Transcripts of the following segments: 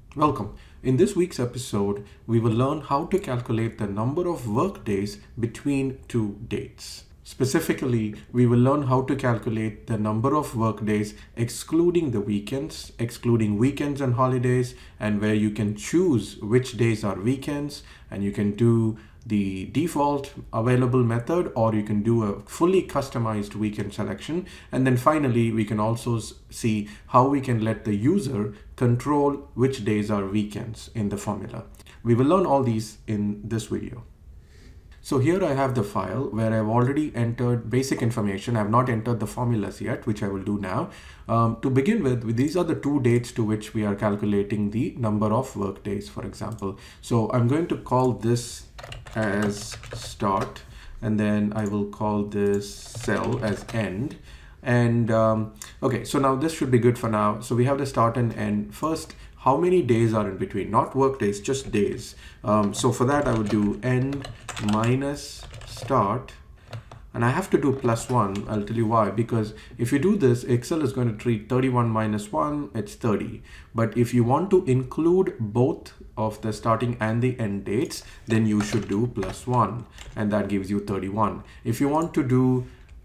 Welcome. In this week's episode, we will learn how to calculate the number of work days between two dates. Specifically, we will learn how to calculate the number of work days excluding the weekends, excluding weekends and holidays, and where you can choose which days are weekends, and you can do the default available method, or you can do a fully customized weekend selection. And then finally, we can also see how we can let the user control which days are weekends in the formula. We will learn all these in this video. So here I have the file where I've already entered basic information. I've not entered the formulas yet, which I will do now. To begin with, these are the two dates to which we are calculating the number of work days, for example. So I'm going to call this as start, and then I will call this cell as end. And okay, so now this should be good for now. So we have the start and end. First, how many days are in between? Not work days, just days. So for that, I would do end minus start. And I have to do +1. I'll tell you why. Because if you do this, Excel is going to treat 31 minus 1, it's 30. But if you want to include both of the starting and the end dates, then you should do +1. And that gives you 31. If you want to do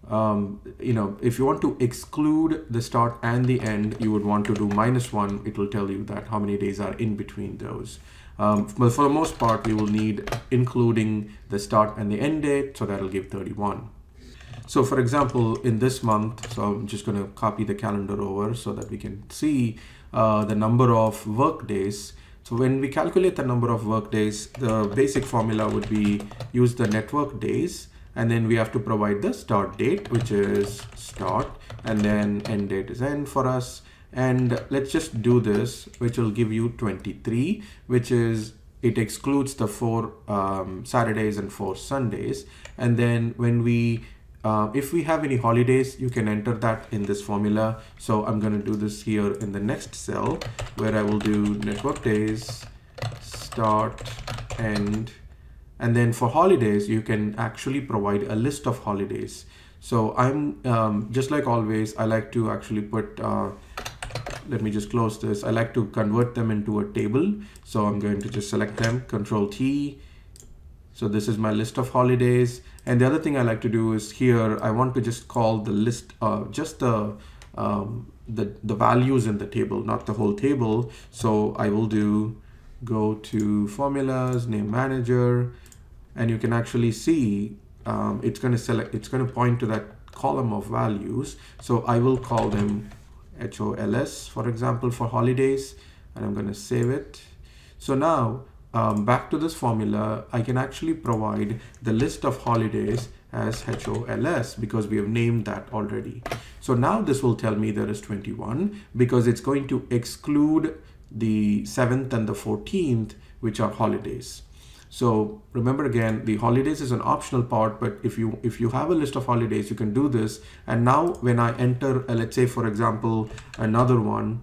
if you want to exclude the start and the end, you would want to do -1. It will tell you that how many days are in between those. But for the most part, we will need including the start and the end date, so that'll give 31. So for example, in this month, so I'm just going to copy the calendar over so that we can see the number of work days. So when we calculate the number of work days, the basic formula would be use the network days, and then we have to provide the start date, which is start, and then end date is end for us. And let's just do this, which will give you 23, which is, it excludes the 4 Saturdays and 4 Sundays. And then when we, if we have any holidays, you can enter that in this formula. So I'm going to do this here in the next cell, where I will do network days, start, end. And then for holidays, you can actually provide a list of holidays. So I'm just like always, I like to actually put, let me just close this. I like to convert them into a table. So I'm going to just select them, Control T. So this is my list of holidays. And the other thing I like to do is here, I want to just call the list, just the values in the table, not the whole table. So I will do go to formulas, name manager, and you can actually see it's going to point to that column of values. So I will call them HOLS, for example, for holidays, and I'm going to save it. So now back to this formula, I can actually provide the list of holidays as HOLS because we have named that already. So now this will tell me there is 21 because it's going to exclude the 7th and the 14th, which are holidays. So remember again, the holidays is an optional part, but if you have a list of holidays, you can do this. And now when I enter, let's say for example, another one,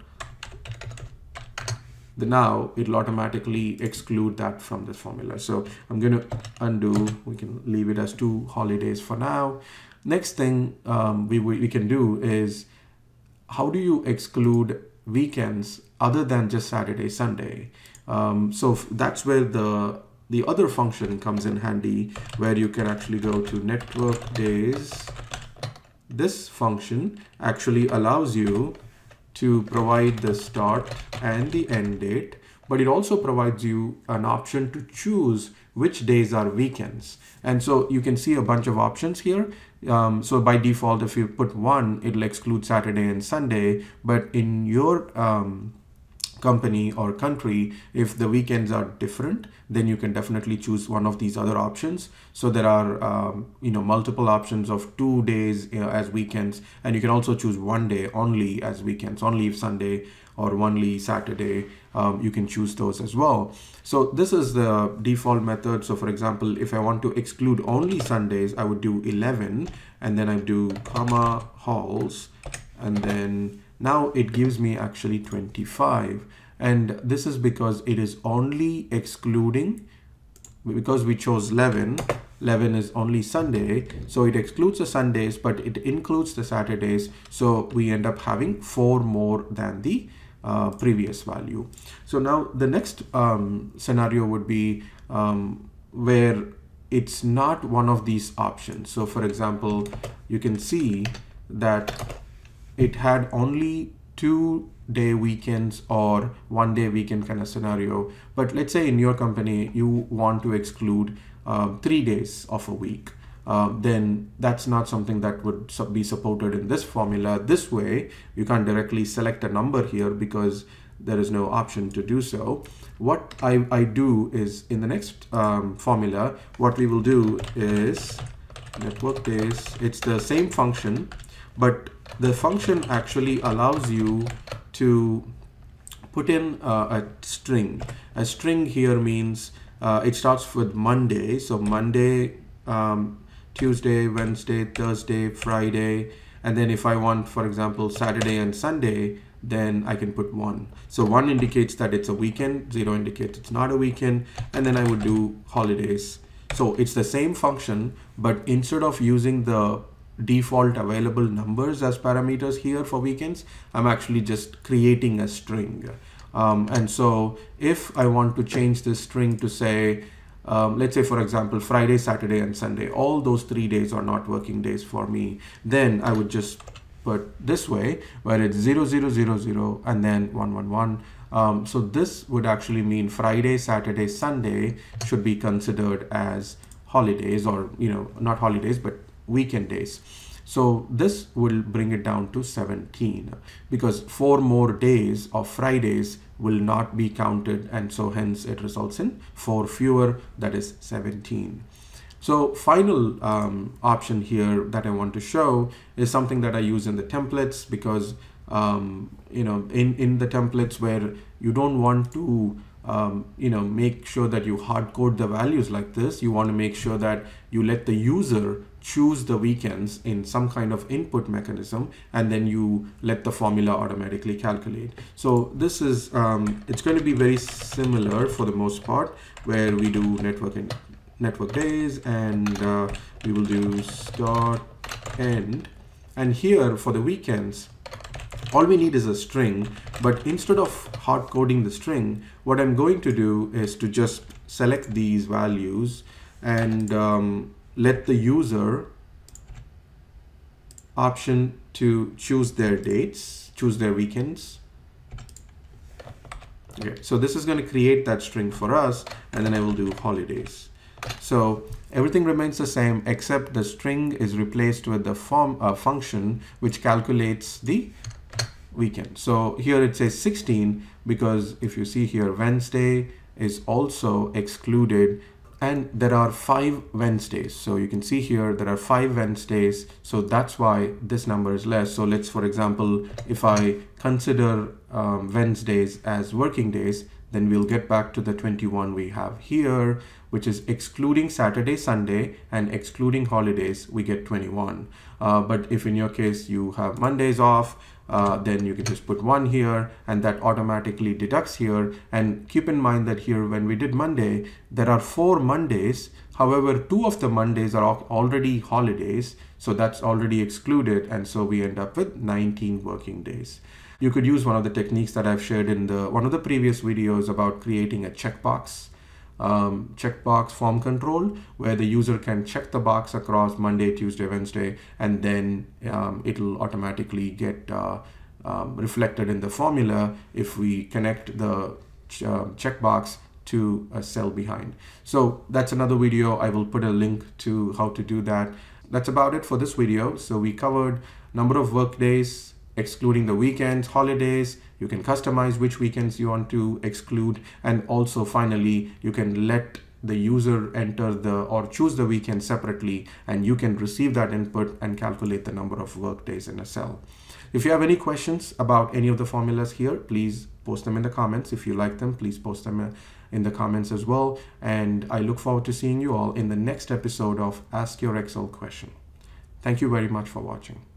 now it'll automatically exclude that from this formula. So I'm going to undo, we can leave it as 2 holidays for now. Next thing we can do is, how do you exclude weekends other than just Saturday, Sunday? So that's where the other function comes in handy, where you can actually go to network days. This function actually allows you to provide the start and the end date, but it also provides you an option to choose which days are weekends. And so you can see a bunch of options here. So by default, if you put 1, it'll exclude Saturday and Sunday, but in your company or country, if the weekends are different, then you can definitely choose one of these other options. So there are multiple options of 2 days as weekends, and you can also choose 1 day only as weekends, only if Sunday or only Saturday. You can choose those as well. So this is the default method. So for example, if I want to exclude only Sundays, I would do 11, and then I do comma hols, and then now it gives me actually 25. And this is because it is only excluding, because we chose 11 is only Sunday. So it excludes the Sundays, but it includes the Saturdays. So we end up having 4 more than the previous value. So now the next scenario would be where it's not one of these options. So for example, you can see that it had only 2-day weekends or 1-day weekend kind of scenario. But let's say in your company, you want to exclude 3 days of a week. Then that's not something that would be supported in this formula. This way, you can't directly select a number here because there is no option to do so. What I do is in the next formula, what we will do is network days. It's the same function, but the function actually allows you to put in a string. A string here means it starts with Monday. So Monday, Tuesday, Wednesday, Thursday, Friday. And then if I want, for example, Saturday and Sunday, then I can put 1. So 1 indicates that it's a weekend, 0 indicates it's not a weekend, and then I would do holidays. So it's the same function, but instead of using the default available numbers as parameters here for weekends, I'm actually just creating a string. And so if I want to change this string to say, let's say for example, Friday, Saturday, and Sunday, all those 3 days are not working days for me, then I would just put this way, where it's 0, 0, 0, 0, and then 1, 1, 1. So this would actually mean Friday, Saturday, Sunday should be considered as holidays, or not holidays, but weekend days. So this will bring it down to 17 because 4 more days of Fridays will not be counted, and so hence it results in 4 fewer, that is 17. So final option here that I want to show is something that I use in the templates, because in the templates where you don't want to make sure that you hard code the values like this, you want to make sure that you let the user choose the weekends in some kind of input mechanism, and then you let the formula automatically calculate. So this is it's going to be very similar for the most part, where we do network days, and we will do start, end, and here for the weekends, all we need is a string. But instead of hard coding the string, what I'm going to do is to just select these values and let the user option to choose their dates, choose their weekends. Okay, so this is going to create that string for us, and then I will do holidays. So everything remains the same, except the string is replaced with the function which calculates the weekend. So here it says 16 because if you see here, Wednesday is also excluded, and there are 5 Wednesdays. So you can see here there are 5 Wednesdays, so that's why this number is less. So let's, for example, if I consider Wednesdays as working days, then we'll get back to the 21 we have here, which is excluding Saturday, Sunday, and excluding holidays, we get 21. But if in your case you have Mondays off, then you can just put 1 here, and that automatically deducts here. And keep in mind that here when we did Monday, there are 4 Mondays. However, 2 of the Mondays are already holidays, so that's already excluded, and so we end up with 19 working days. You could use one of the techniques that I've shared in one of the previous videos about creating a checkbox form control, where the user can check the box across Monday, Tuesday, Wednesday, and then it'll automatically get reflected in the formula if we connect the checkbox to a cell behind. So that's another video. I will put a link to how to do that. That's about it for this video. So we covered number of work days, excluding the weekends, holidays. You can customize which weekends you want to exclude, and also finally you can let the user enter or choose the weekend separately, and you can receive that input and calculate the number of work days in a cell. If you have any questions about any of the formulas here, please post them in the comments. If you like them, please post them in the comments as well, and I look forward to seeing you all in the next episode of Ask Your Excel Question. Thank you very much for watching.